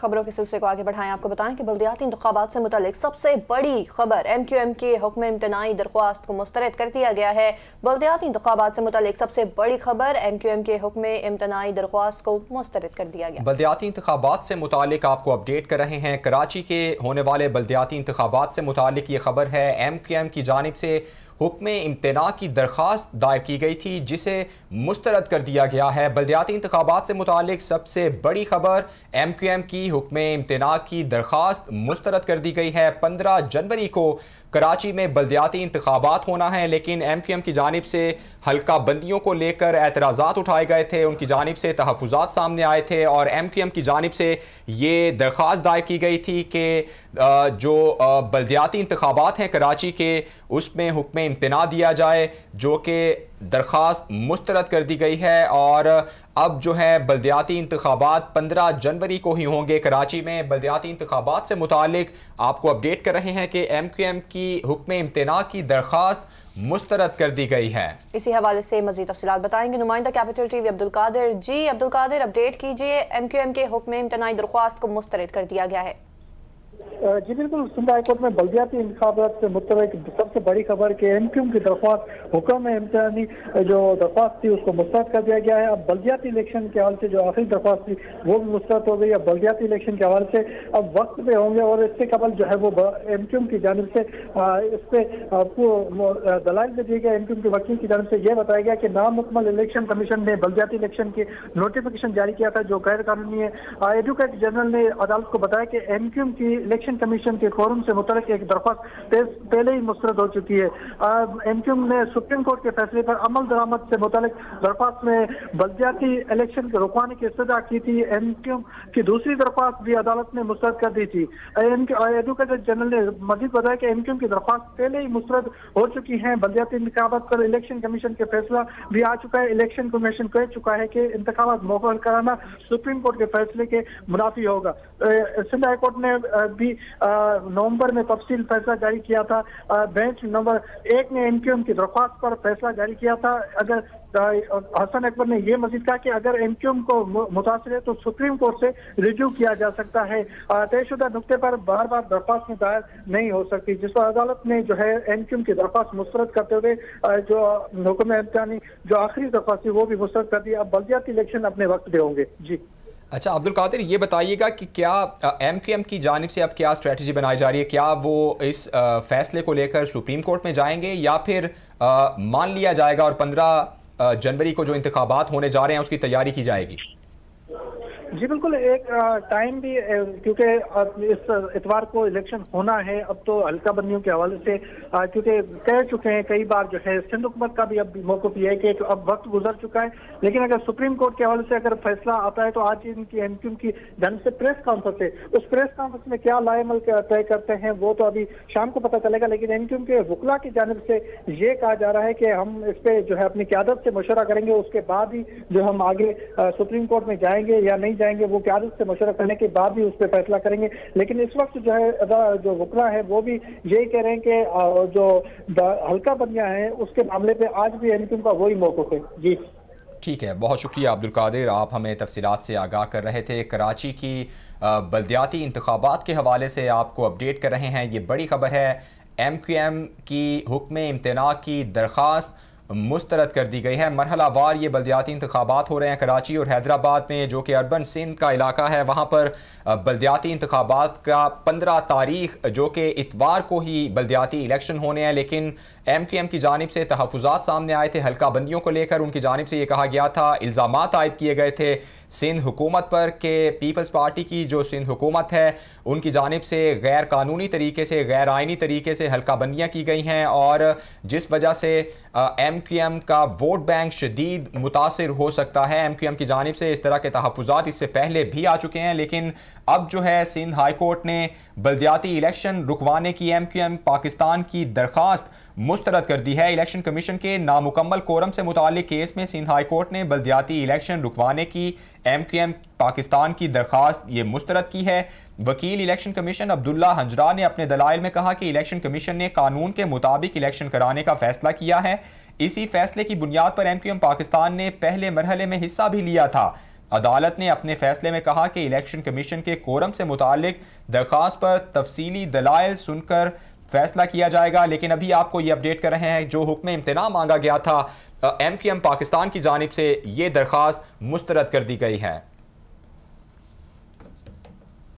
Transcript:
खबरों के सिलसिले को आगे बढ़ाएं। आपको बताएं कि बल्दियाती इंतखाबात से मुतालिक सबसे बड़ी खबर MQM के हुक्म इम्तनाई दरख्वास्त को मुस्तरद कर दिया गया है। बल्दियाती इंतखाबात से मुतालिक सबसे बड़ी खबर MQM के हुक्म इम्तनाई दरख्वास्त को मुस्तरद कर दिया गया। बल्दियाती इंतखाबात से मुतालिक आपको अपडेट कर रहे हैं। कराची के होने वाले बल्दियाती इंतखाबात से मुतालिक ये खबर है, MQM की जानिब से हुक्म इम्तना की दरख्वास्त दायर की गई थी जिसे मुस्तरद कर दिया गया है। बल्दियाती इंतखाबात से मुतालिक सबसे बड़ी खबर, MQM की हुक्म इम्तना की दरख्वास्त मुस्तरद कर दी गई है। 15 जनवरी को कराची में बल्दियाती इंतखाबात होना है, लेकिन MQM की जानिब से हल्का बंदियों को लेकर एतराज़ात उठाए गए थे, उनकी जानिब से तहफ़्फ़ुज़ात सामने आए थे और MQM की जानिब से ये दरख्वास्त दायर की गई थी कि जो बल्दियाती इंतखाबात हैं कराची के, उसमें हुक्म इम्तना दिया जाए, जो कि दरख्वास्त मुस्तरद कर दी गई है। और अब जो है बल्दियाती इंतखाबात 15 जनवरी को ही होंगे कराची में। बल्दियाती इंतखाबात से मुतालिक आपको अपडेट कर रहे हैं कि MQM की हुक्म इम्तना की दरख्वास्त मुस्तरद कर दी गई है। इसी हवाले से मज़ीद तफसीलात बताएंगे नुमाइंदा कैपिटल TV अब्दुल कादिर। जी अब्दुल कादिर, अपडेट कीजिए, MQM के हुक्म इम्तनाई दरख्वास्त को मुस्तरद कर दिया गया है। जी बिल्कुल, सिंध हाई कोर्ट में बल्दियाती इंतखाबात से मुतल्लिक सबसे बड़ी खबर कि MQM की दरख्वास्त हुक्म इम्तिहानी जो दरख्वास्त थी उसको मुस्तरद कर दिया गया है। अब बल्दियाती इलेक्शन के हवाले से जो आखिरी दरख्वास्त थी वो भी मुस्तरद हो गई। अब बल्दियाती इलेक्शन के हवाले से अब वक्त पे होंगे और इससे कबल जो है वो MQM की जानिब से इस पर दलाइल में दिए गए। MQM के वकील की जानिब से यह बताया गया कि नामुकम्मल इलेक्शन कमीशन ने बल्दियाती इलेक्शन की नोटिफिकेशन जारी किया था जो गैर कानूनी है। एडवोकेट जनरल ने अदालत को बताया कि MQM की इलेक्शन कमीशन के फोरम से मुतल्लिक एक दरख्वास्त पहले ही मुस्तरद हो चुकी है। MQM ने सुप्रीम कोर्ट के फैसले पर अमल दरामद से मुतल्लिक दरख्वास्त में बल्दियाती इलेक्शन के रुकवाने की इस्तदा की थी। MQM की दूसरी दरख्वास्त भी अदालत ने मुस्तरद कर दी थी। एडवोकेट जनरल ने मजीद बताया कि MQM की दरख्वास्त पहले ही मुस्तरद हो चुकी है। बल्दियाती इंतखाबात पर इलेक्शन कमीशन के फैसला भी आ चुका है। इलेक्शन कमीशन कह चुका है कि इंतखाबात मुकम्मल कराना सुप्रीम कोर्ट के फैसले के मुनाफी होगा। सिंध हाई कोर्ट ने भी नवंबर में तफसील फैसला जारी किया था। बेंच नंबर 1 ने MQM की दरख्वास्त पर फैसला जारी किया था। अगर हसन अकबर ने यह मजीद कहा कि अगर MQM को मुतासर है तो सुप्रीम कोर्ट से रिव्यू किया जा सकता है। तयशुदा नुक्ते पर बार बार दरख्वास्त में दायर नहीं हो सकती, जिस पर अदालत ने जो है MQM की दरख्वास्त मुस्तरद करते हुए जो हुक्म इम्तिहानी जो आखिरी दरख्वास्त थी वो भी मुस्तरद कर दी। अब बल्दियाती इलेक्शन अपने वक्त पे होंगे। जी अच्छा अब्दुल कादिर, ये बताइएगा कि क्या MQM की जानिब से अब क्या स्ट्रेटजी बनाई जा रही है? क्या वो इस फैसले को लेकर सुप्रीम कोर्ट में जाएंगे या फिर मान लिया जाएगा और 15 जनवरी को जो इंतखाबात होने जा रहे हैं उसकी तैयारी की जाएगी? जी बिल्कुल, एक टाइम भी क्योंकि इस इतवार को इलेक्शन होना है। अब तो हल्का बंदियों के हवाले से क्योंकि कह चुके हैं कई बार जो है सिंध हुकूमत का भी अब मौक़िफ़ यह है कि अब वक्त गुजर चुका है। लेकिन अगर सुप्रीम कोर्ट के हवाले से अगर फैसला आता है तो आज इनकी MQM की जानिब से प्रेस कॉन्फ्रेंस है, उस प्रेस कॉन्फ्रेंस में क्या लाएमल तय करते हैं वो तो अभी शाम को पता चलेगा। लेकिन MQM के वकला की जानिब से ये कहा जा रहा है कि हम इस पर जो है अपनी क़यादत से मशवरा करेंगे, उसके बाद ही जो हम आगे सुप्रीम कोर्ट में जाएंगे या नहीं जाएंगे वो क़यादत से मशवरा करने के बाद ही उस पर फैसला करेंगे। लेकिन इस वक्त जो है जो वकला है वो भी यही कह रहे हैं कि जो हल्का बंदियां हैं उसके मामले पे आज भी MQM का वही मौक़िफ़ है। जी ठीक है, बहुत शुक्रिया अब्दुल कादिर, आप हमें तफसीलात से आगाह कर रहे थे। कराची की बल्दियाती इंतखाबात के हवाले से आपको अपडेट कर रहे हैं। ये बड़ी खबर है, MQM की हुक्म इम्तना की दरख्वास्त मुस्तरद कर दी गई है। मरहला वार ये बल्दियाती इंतखाबात हो रहे हैं कराची और हैदराबाद में, जो कि अर्बन सिंध का इलाका है। वहाँ पर बल्दियाती इंतखाबात का 15 तारीख जो कि इतवार को ही बल्दियाती इलेक्शन होने हैं, लेकिन MQM की जानिब से तहफ़्फ़ुज़ात सामने आए थे हल्का बंदियों को लेकर। उनकी जानिब से ये कहा गया था, इल्ज़ामात आयद किए गए थे सिंध हुकूमत पर कि पीपल्स पार्टी की जो सिंध हुकूमत है उनकी जानिब से गैर कानूनी तरीके से, गैर आइनी तरीके से हल्का बंदियाँ की गई हैं और जिस वजह से MQM का वोट बैंक शदीद मुतासिर हो सकता है। MQM की जानिब से इस तरह के तहफ़्फ़ुज़ात इससे पहले भी आ चुके हैं, लेकिन अब जो है सिंध हाई कोर्ट ने बल्दियाती इलेक्शन रुकवाने की MQM पाकिस्तान की दरख्वास्त मुस्तरद कर दी है। इलेक्शन कमीशन के नामुकम्मल कोरम से मुतालिक केस में सिंध हाई कोर्ट ने बल्दियाती इलेक्शन रुकवाने की MQM पाकिस्तान की दरख्वास्त ये मुस्तरद की है। वकील इलेक्शन कमीशन अब्दुल्ला हंजरा ने अपने दलाइल में कहा कि इलेक्शन कमीशन ने कानून के मुताबिक इलेक्शन कराने का फैसला किया है। इसी फैसले की बुनियाद पर MQM पाकिस्तान ने पहले मरहले में हिस्सा भी लिया था। अदालत ने अपने फैसले में कहा कि इलेक्शन कमीशन के कोरम से मुतालिक दरख्वास्त पर तफसीली दलाइल सुनकर फैसला किया जाएगा। लेकिन अभी आपको ये अपडेट कर रहे हैं, जो हुक्म इम्तना मांगा गया था MQM पाकिस्तान की जानिब से, ये दरख्वास्त मुस्तरद कर दी गई है।